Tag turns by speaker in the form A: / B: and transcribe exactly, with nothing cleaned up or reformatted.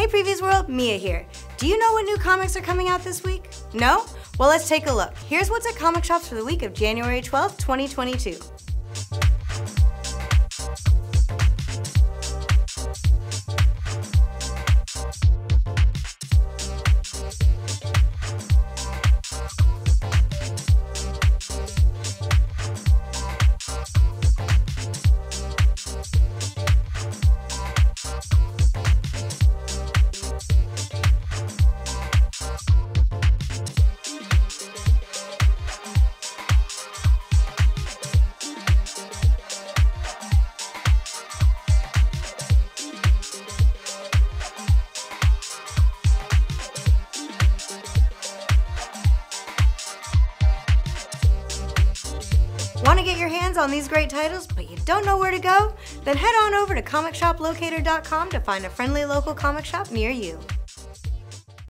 A: Hey Previews World, Mia here. Do you know what new comics are coming out this week? No? Well, let's take a look. Here's what's at comic shops for the week of January twelfth, twenty twenty-two. Want to get your hands on these great titles, but you don't know where to go? Then head on over to comic shop locator dot com to find a friendly local comic shop near you.